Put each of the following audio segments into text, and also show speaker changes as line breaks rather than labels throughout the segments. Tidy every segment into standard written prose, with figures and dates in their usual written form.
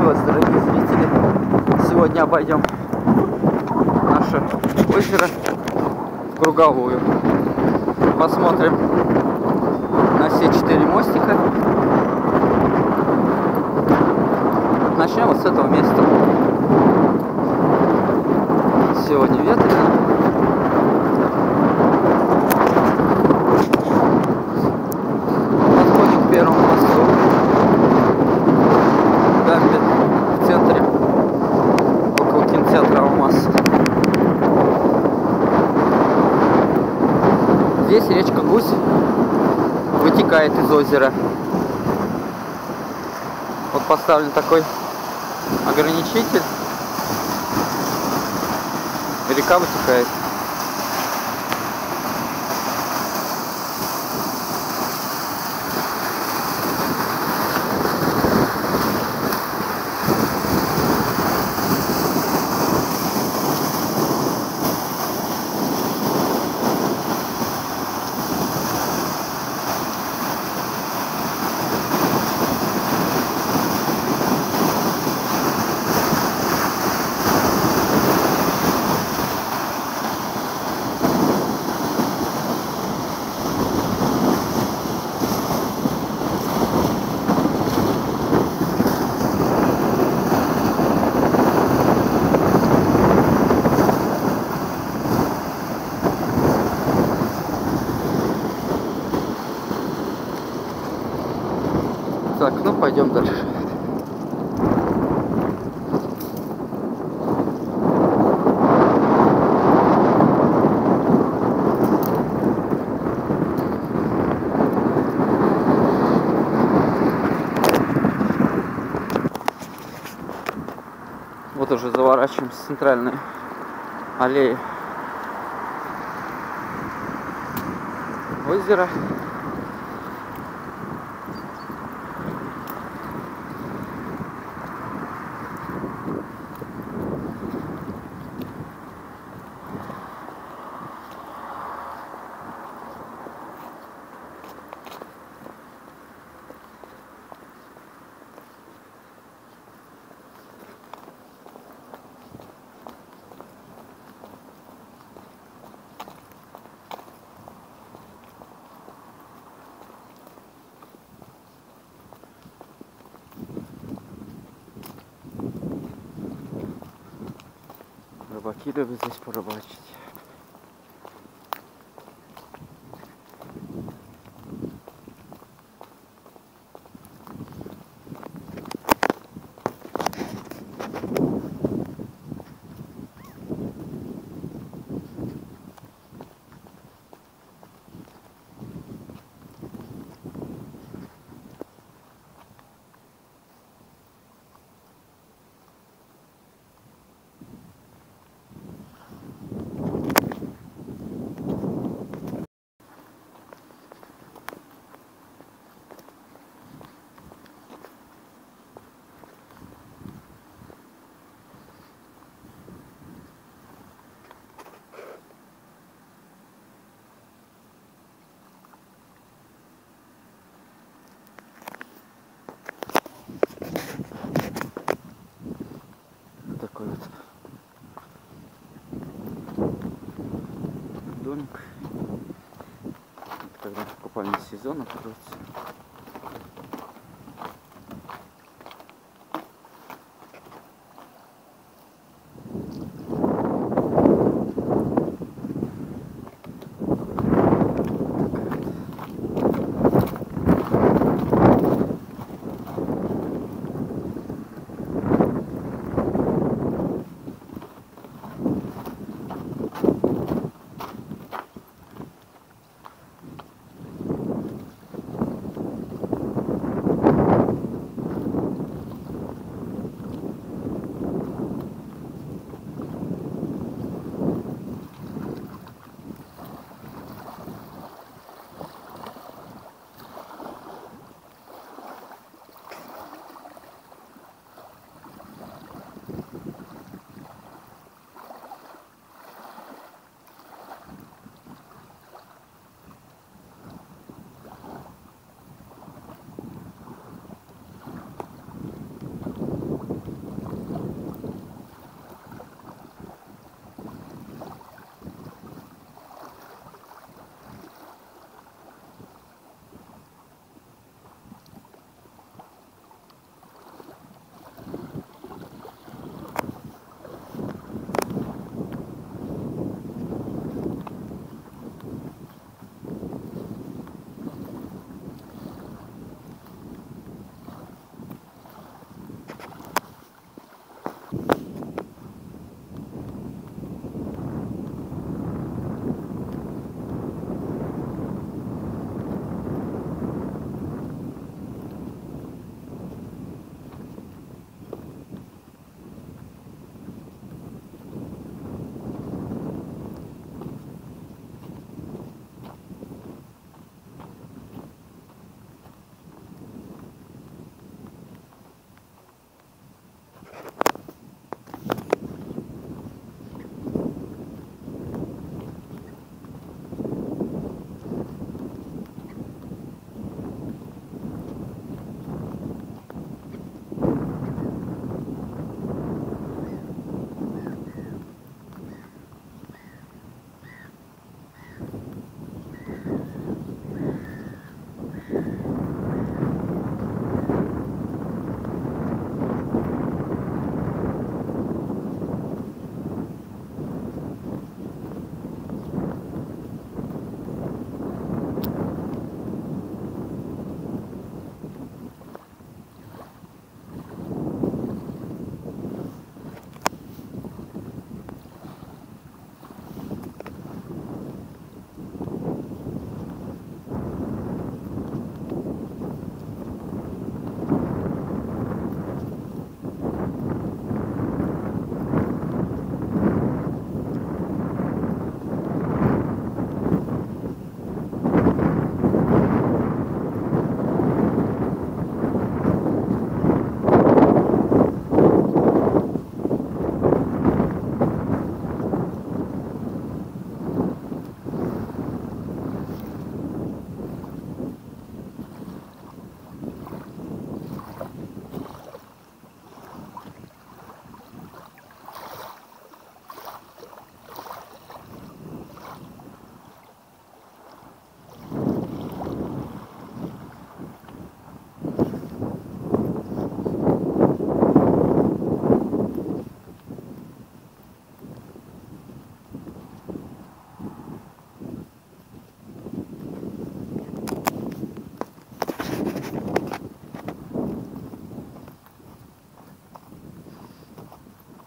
вас, дорогие зрители! Сегодня обойдем наше озеро в круговую. Посмотрим на все 4 мостика. Начнем вот с этого места. Сегодня ветрено. Подходим к первому мосту. Дамбе в центре, около кинотеатра Алмаз. Здесь речка Гусь вытекает из озера. Вот поставлен такой ограничитель. Река вытекает. Так, ну пойдем дальше. Вот уже заворачиваем с центральной аллеи озера. Рыбаки любят здесь порыбачить. Такой вот домик, когда купальный сезон откроется.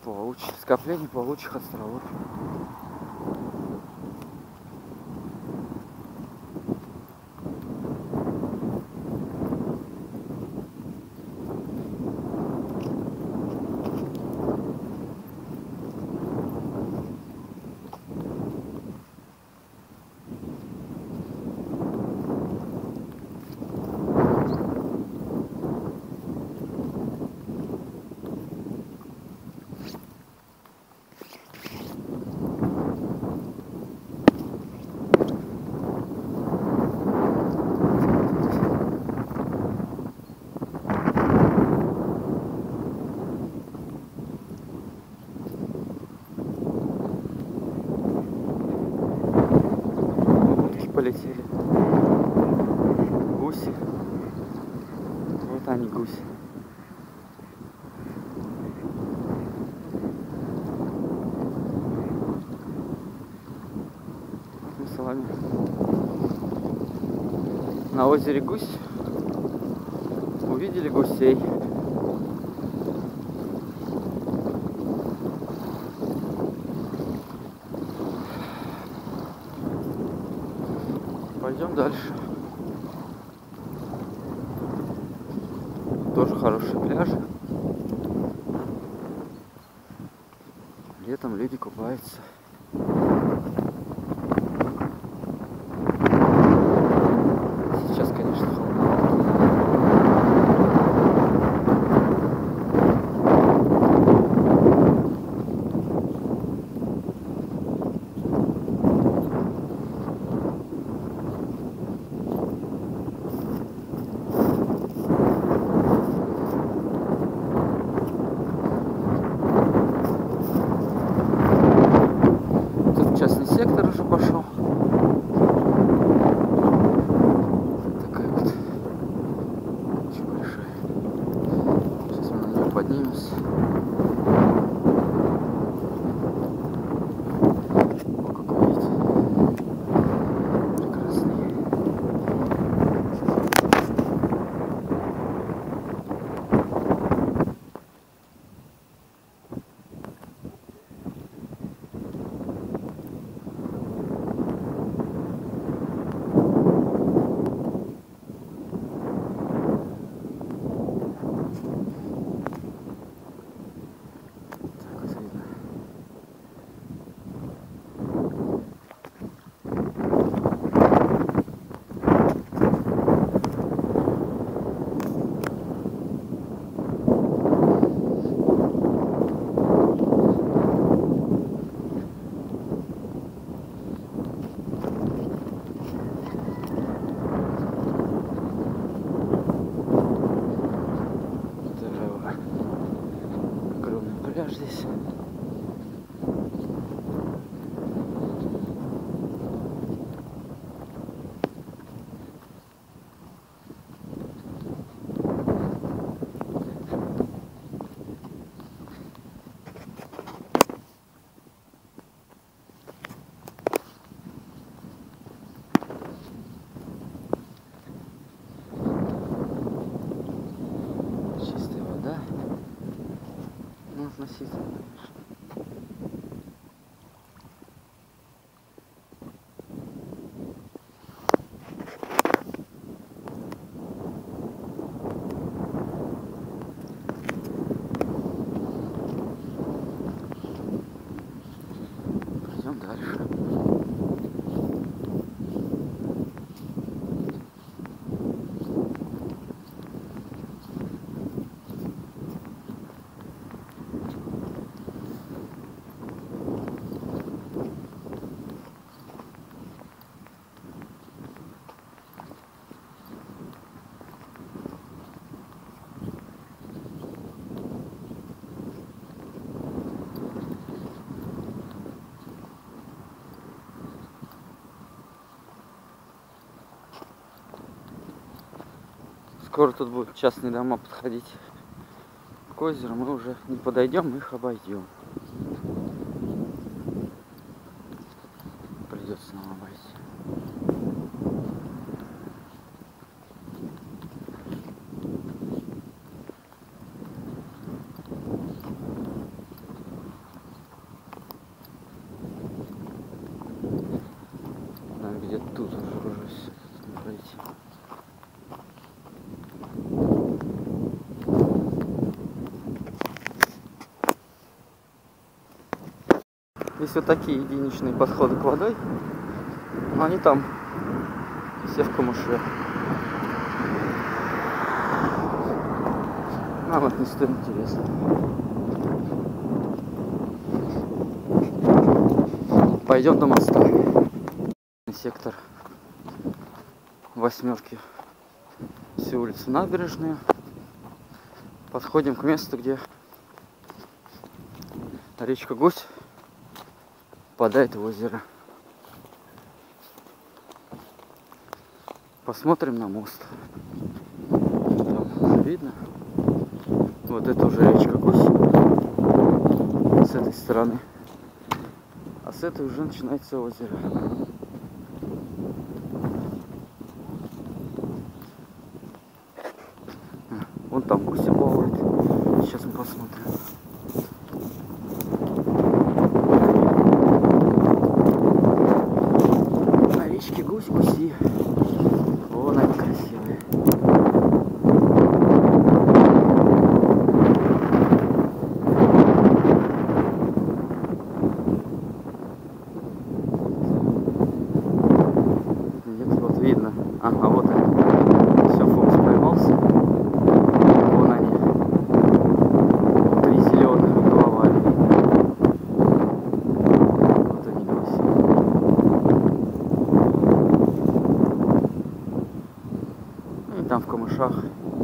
Скопление плавучих островов. Полетели гуси. Вот они, гуси. Вот мы с вами на озере Гусь увидели гусей. Пойдем дальше. Тоже хорошие пляжи. Летом люди купаются. Сейчас, конечно, холодновато. Частный сектор уже пошел. Такая вот очень большая. Сейчас мы на нее поднимемся. О, какой вид. Прекрасный. Пляж здесь. Чистая вода. Ну, относительно, конечно. Пойдем дальше. Скоро тут будут частные дома подходить к озеру. Мы уже не подойдем, мы их обойдем. Придется нам обойти. Есть вот такие единичные подходы к водой, но они там все в камыше. Нам это не стоит интересно. Пойдем до моста. Сектор восьмерки. Все улицы набережные. Подходим к месту, где речка Гусь впадает в озеро. Посмотрим на мост. Там видно. Вот это уже речка Гусь. С этой стороны. А с этой уже начинается озеро. Вон там гуси плавают. Сейчас мы посмотрим. На речке гуси. Вон они красивые. Где-то вот видно. Ага, вот они. Все, фокус поймался. Вон они. Три зеленых головами. Вот они гуси. И там в камышах.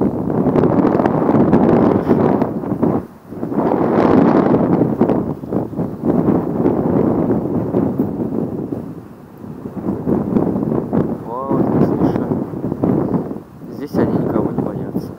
Здесь они никого не боятся.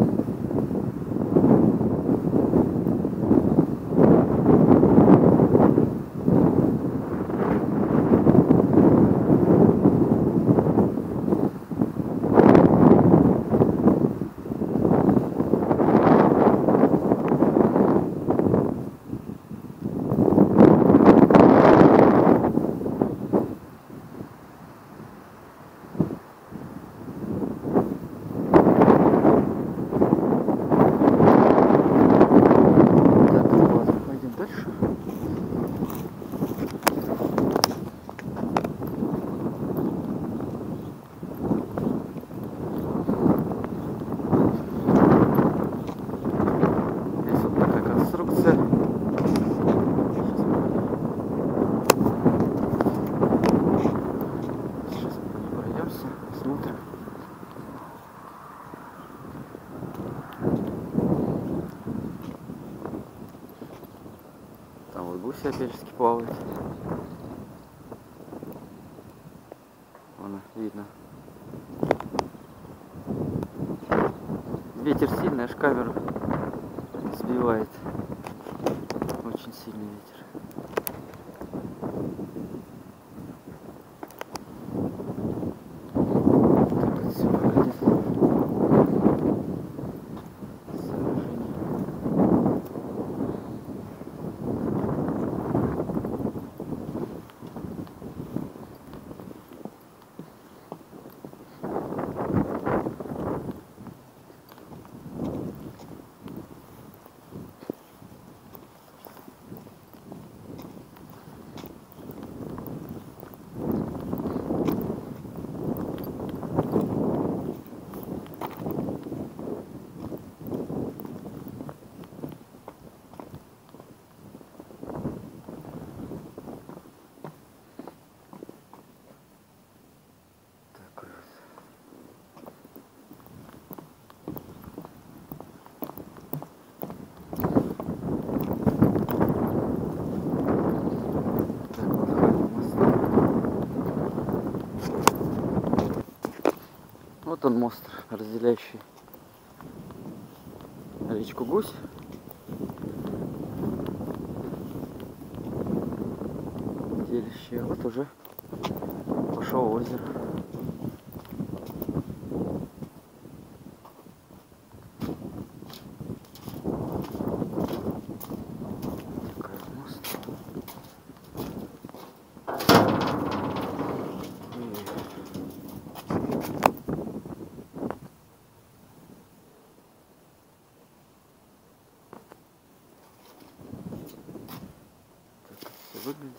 Смотрим. Там вот гуси опять-таки плавают. Вон, видно. Ветер сильный, аж камеру сбивает. Очень сильный ветер. Вот он, мост, разделяющий речку Гусь. Делящий. Вот уже пошел озеро. Такой мост. выглядит.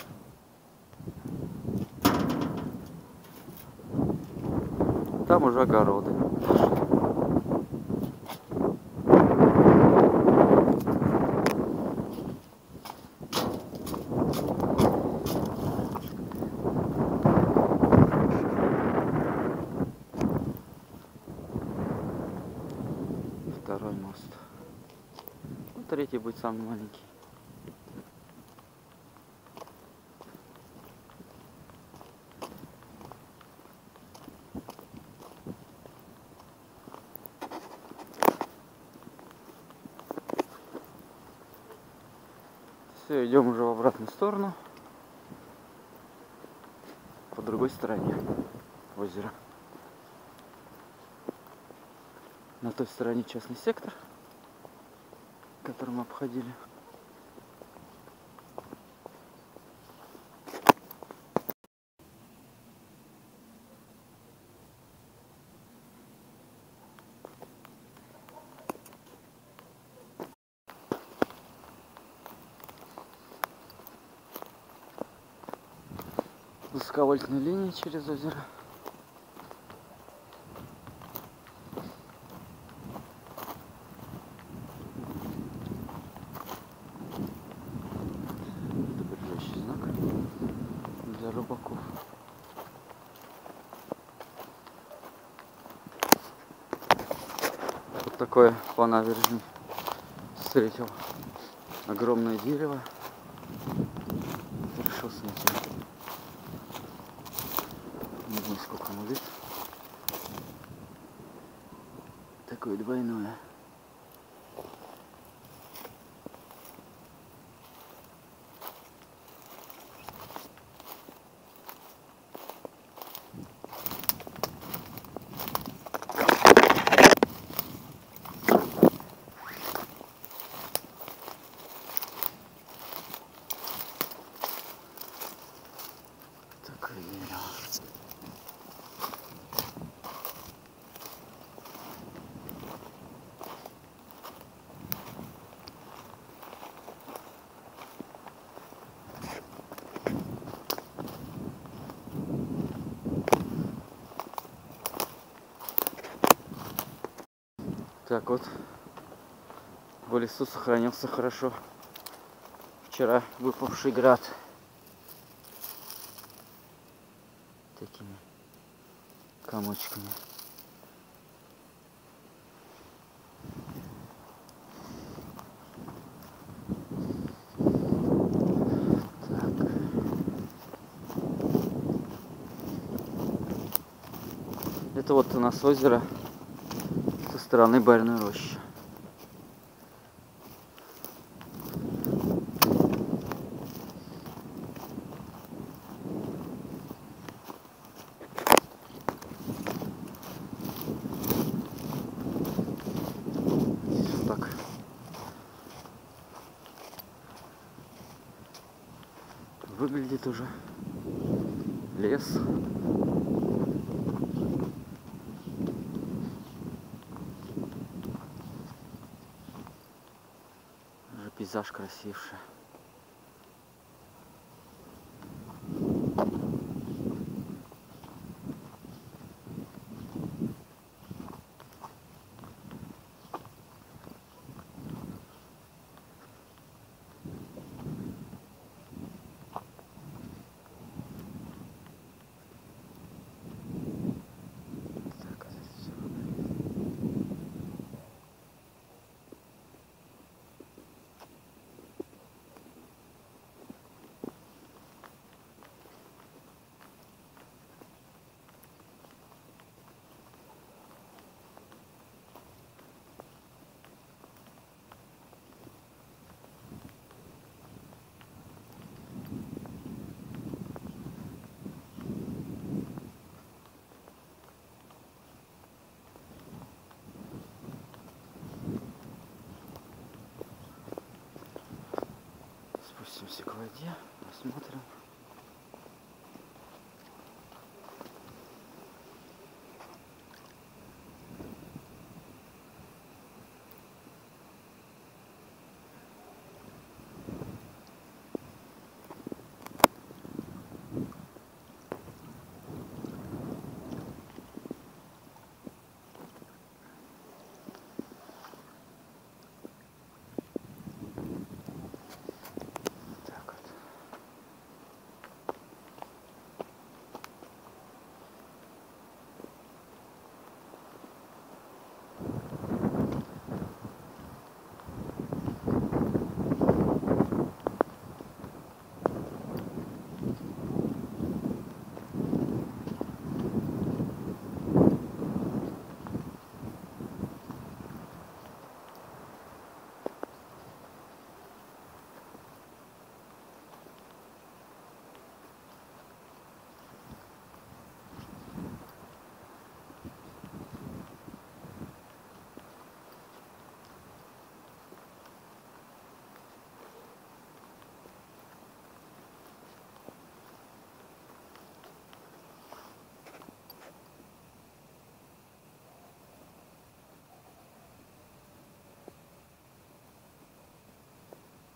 Там уже огороды. Второй мост. Ну, третий будет самый маленький. Все, идем уже в обратную сторону. По другой стороне озера. На той стороне частный сектор, который мы обходили. Высоковольтная линия через озеро. Предупреждающий знак для рыбаков. Вот такое по набережной встретил. Огромное дерево. Решил снять. Не знаю, сколько оно лет. Такое двойное. Такое дерево. Так вот, в лесу сохранился хорошо вчера выпавший град. Такими комочками. Так. Это вот у нас озеро со стороны Бариной рощи. Так. Выглядит уже лес. Уже пейзаж красивший. Спустимся к воде, посмотрим.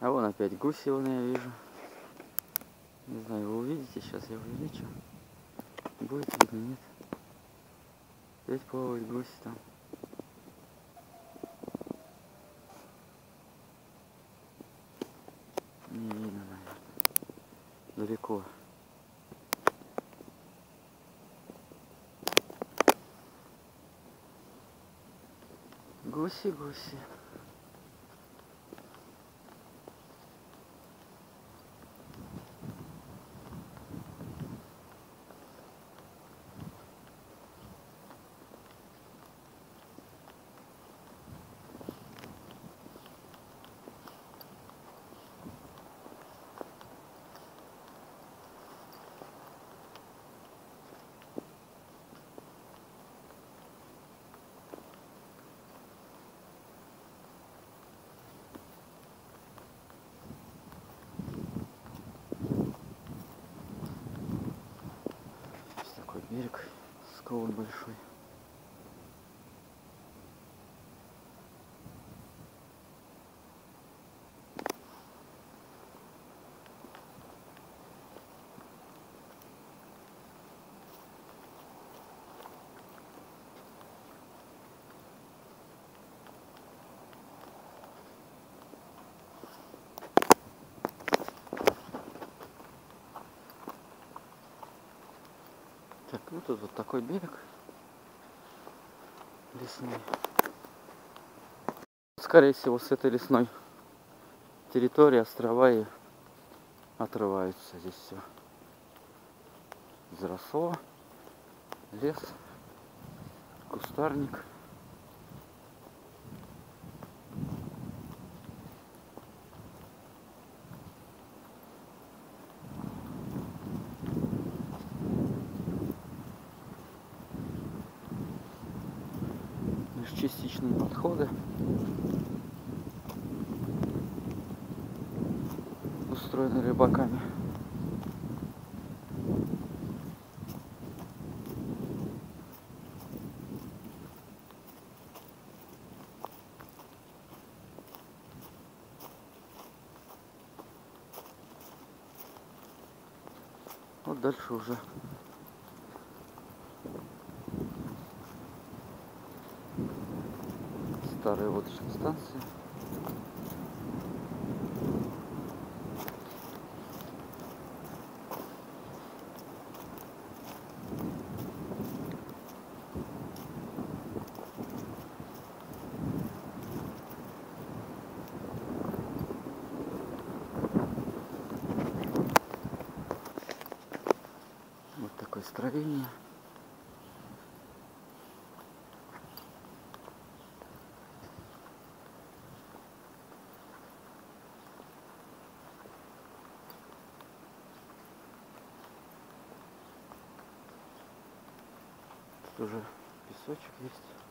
А вон опять гуси, вон я вижу. Не знаю, вы увидите, сейчас я увеличу. Будет видно, нет? Опять плавают гуси там. Не видно, наверное. Далеко. Гуси, гуси. Берег, склон большой. Так, ну тут вот такой берег лесной. Скорее всего, с этой лесной территории острова и отрываются. Здесь все заросло, лес, кустарник. Лишь частичные подходы устроены рыбаками. Вот дальше уже старая водочная станция. Вот такое строение. Тут уже песочек есть.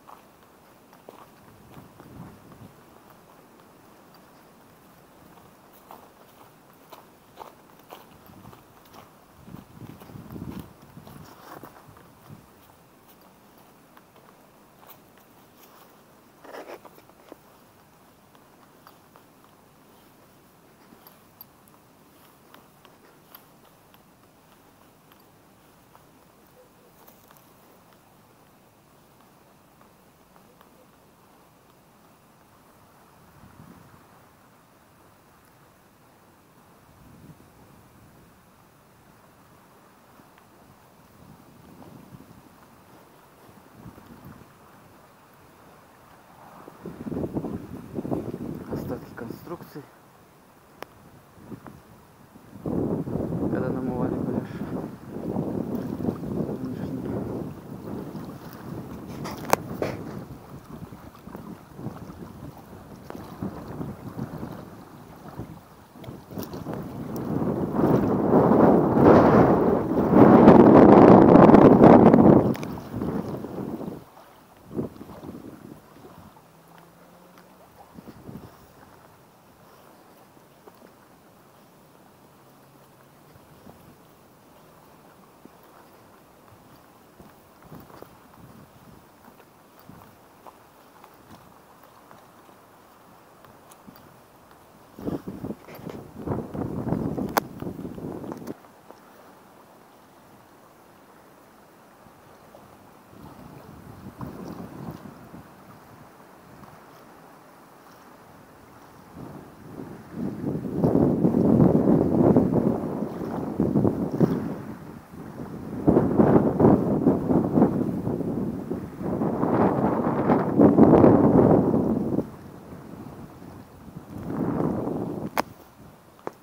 Остатки конструкций, когда намывали пляж.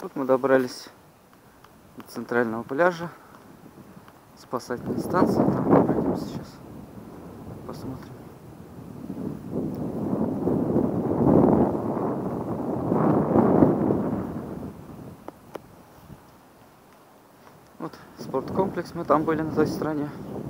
Вот мы добрались до центрального пляжа, спасательной станции. Там мы пройдем сейчас, посмотрим. Вот спорткомплекс, мы там были на той стороне.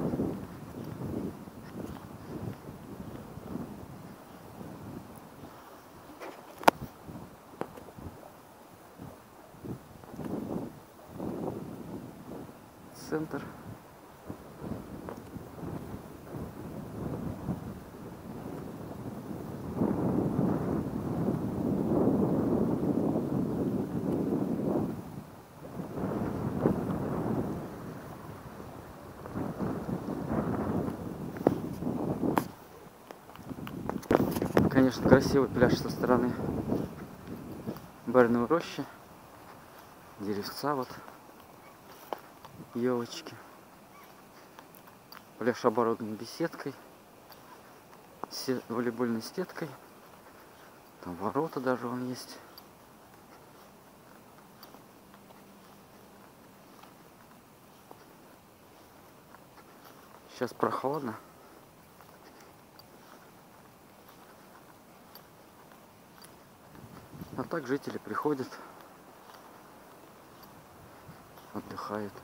Центр. Конечно, красивый пляж со стороны Барной рощи. Деревца вот, елочки. Пляж оборудован беседкой, волейбольной сеткой. Там ворота даже вон есть. Сейчас прохладно. А так жители приходят, отдыхают.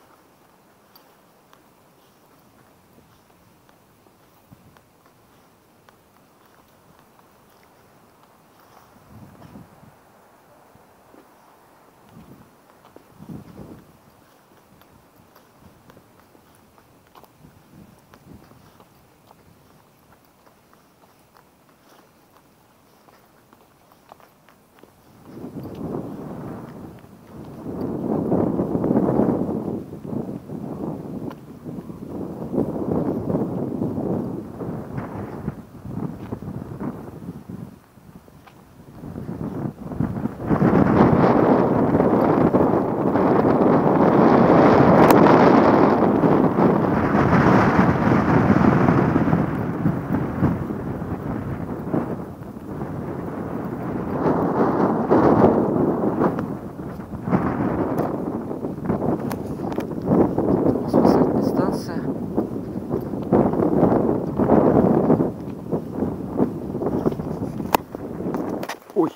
Ой!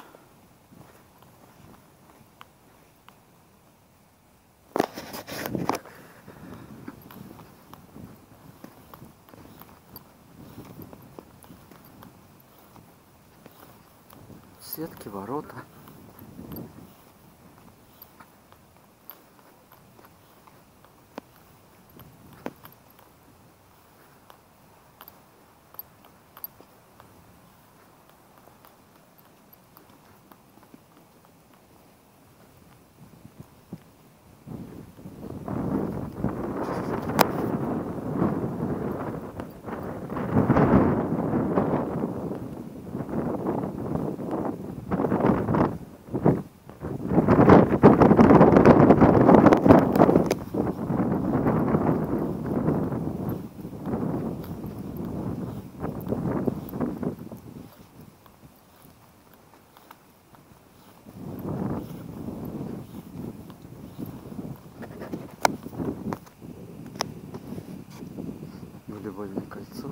Сетки, ворота. Волейбольное кольцо.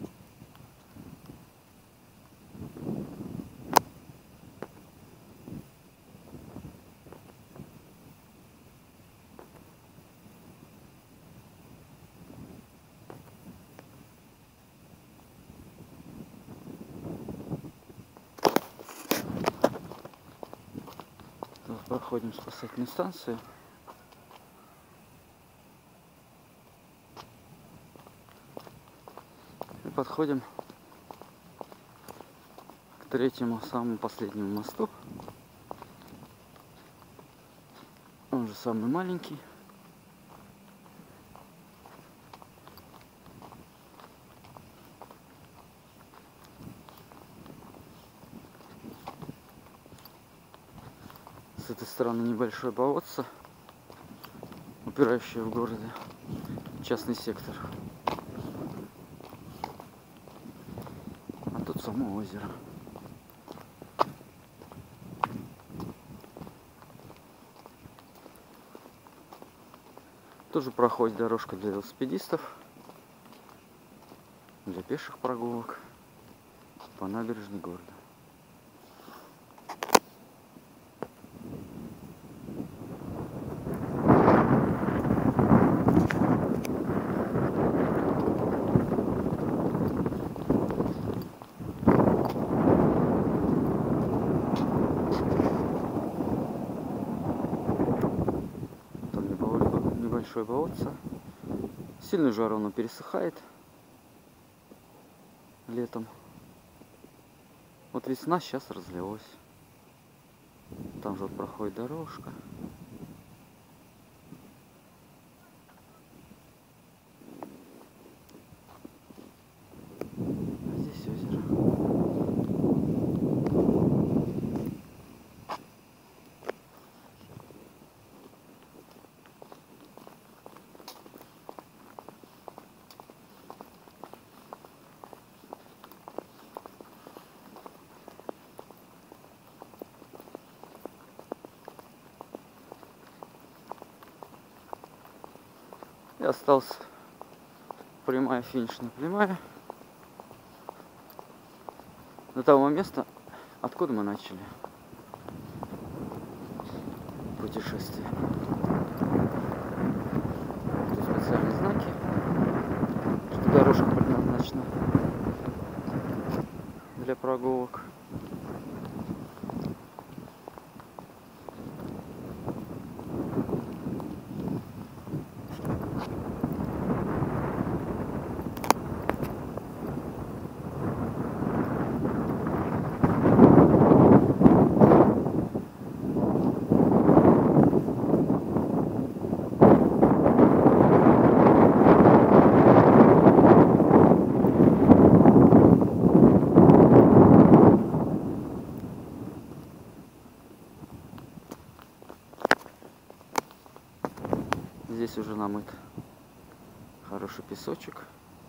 Проходим спасательную станцию. И подходим к третьему, самому последнему мосту. Он же самый маленький. С этой стороны небольшое болотце, упирающее в городе, частный сектор. А тут само озеро. Тоже проходит дорожка для велосипедистов, для пеших прогулок по набережной города. Небольшое болотце. Сильную жару оно пересыхает летом. Вот весна, сейчас разлилось. Там же вот проходит дорожка. А здесь озеро. И осталась прямая, финишная прямая до того места, откуда мы начали путешествие. Тут специальные знаки, что дорожка предназначена для прогулок. Здесь уже намыт хороший песочек.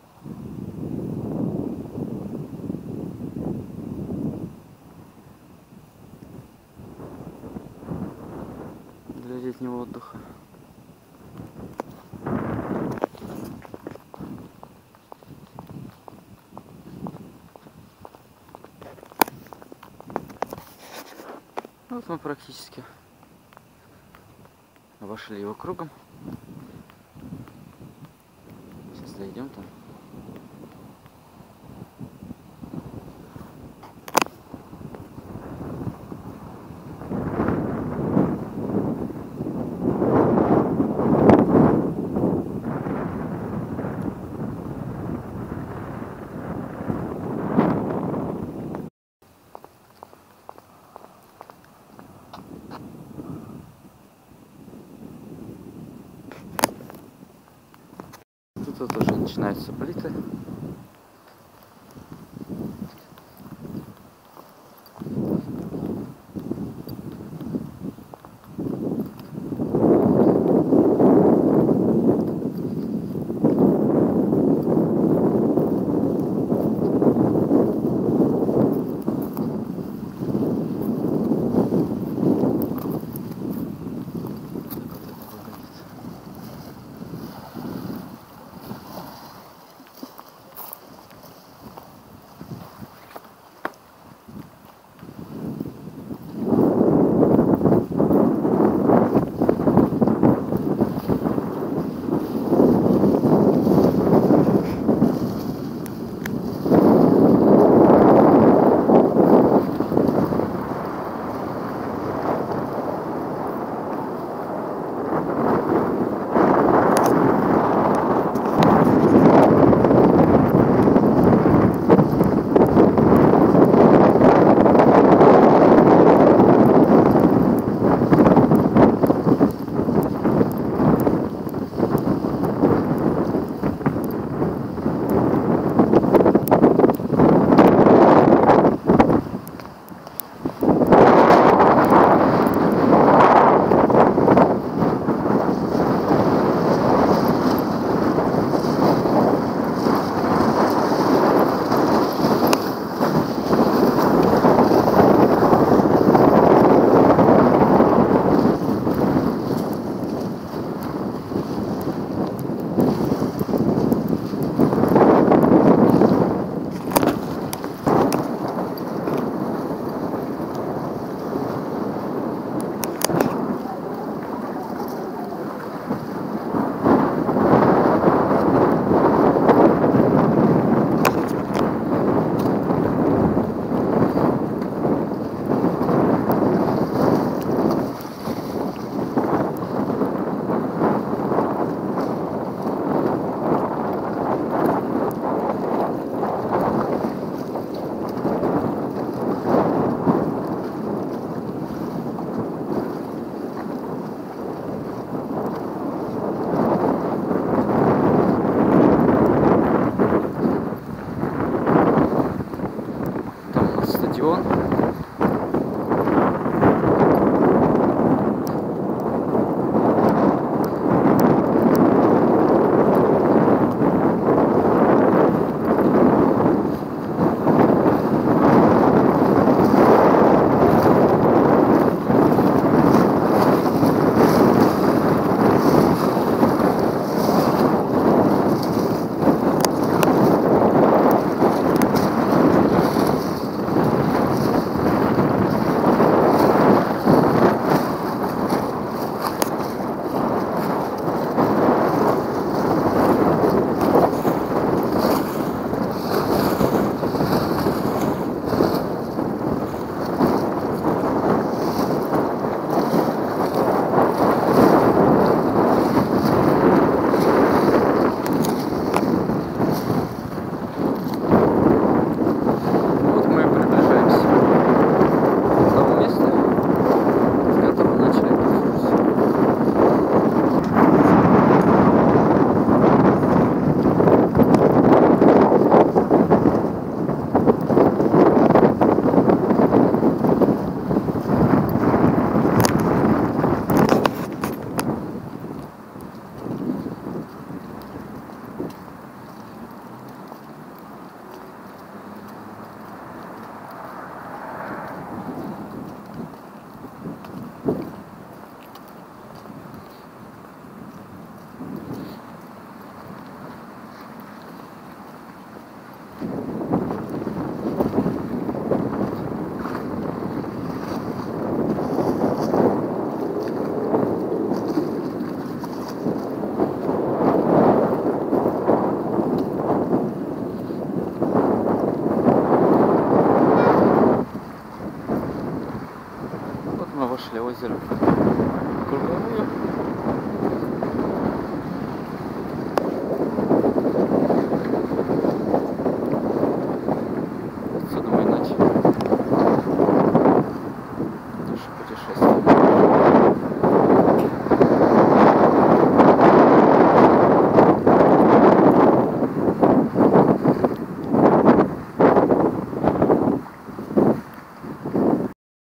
Для летнего отдыха. Вот мы практически обошли его кругом. Сейчас дойдем там. Тут уже начинаются плиты. Мы вошли в озеро. Круговую.